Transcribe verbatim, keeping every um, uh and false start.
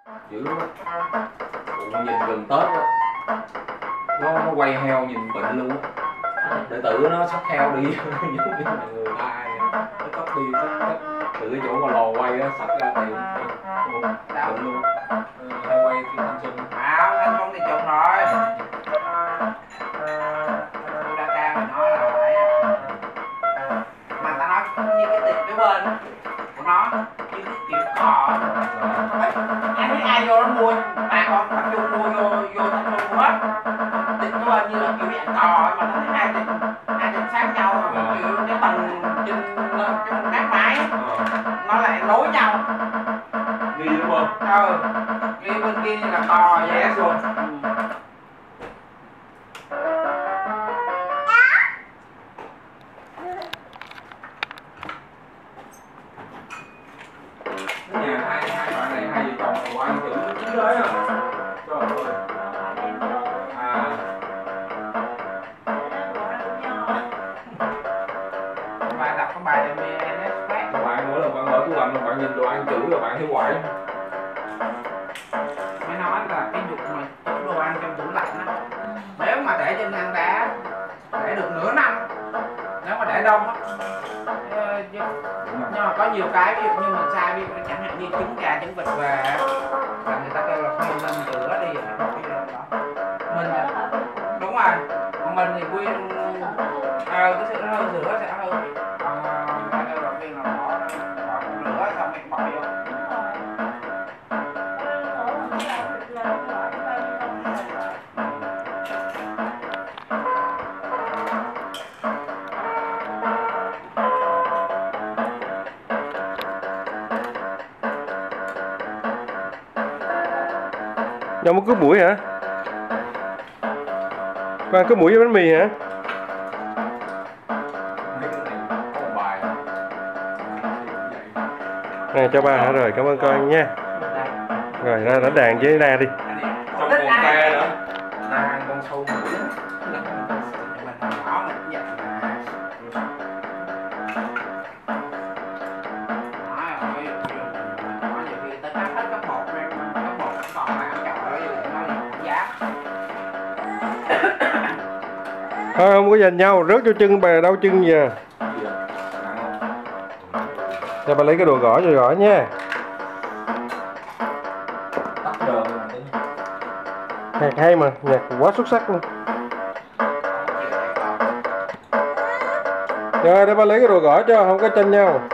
dữ lắm á. Ủa, nhìn gần Tết á, nó nó quay heo nhìn bệnh luôn á. Đệ tử nó xách heo đi giống như là người ta vậy. Nó cất đi xách xách từ cái chỗ mà lò quay á xách ra tiệm bệnh luôn. Heo quay cái thanh xuân. À, thanh xuân thì chụp rồi. Tôi ra cao thì nó là phải mà ta nói như cái tiệm cái bên của nó như cái kiểu cò. Anh biết ai vô nó mua, bà con tập trung mua vô vô thanh xuân mua hết. Tiệm cái bên như là kiểu dạng cò mà nó thấy hai tiệm hai tiệm sát nhau mà kiểu cái tầng trên trong các mái nó lại nối nhau. Ghi đúng không? Ừ, ghi bên kia như là cò vậy yes luôn. Nhà hai hai bạn này hai vợ chồng của anh chữ chứ đấy à. Trời ơi. À. Bài đọc cái bài em en ét khác. Bạn mỗi lần bạn mở tủ lạnh bạn nhìn đồ ăn chữ rồi bạn thấy quậy. Mới nói là cái dục mà chữ đồ ăn trong tủ lạnh á, nếu mà để trên ngăn đá để được nửa năm, nếu mà để đông á. Nhưng mà có nhiều cái ví dụ như mình sai, ví dụ chẳng hạn như trứng gà trứng vịt về là người ta kêu là không nên rửa đi rồi mình đúng rồi, còn mình thì quy ờ cái sự nó hơi rửa sẽ hơi còn cái kêu đầu tiên là bỏ bỏ rửa xong mình bỏ vô. Đâu muốn cướp buổi hả? Con ăn cướp buổi với bánh mì hả? Này cho ba hả rồi, cảm ơn con nha. Rồi ra đánh đàn với Na đi. Xong còn te nữa. Na ăn con sâu mũi. Thôi không có giành nhau, rớt cho chân bà đau chân giờ. Cho bà lấy cái đồ gõ cho gõ nha. Nhạc hay mà, nhạc quá xuất sắc luôn. Rồi để bà lấy cái đồ gõ cho, không có tranh nhau.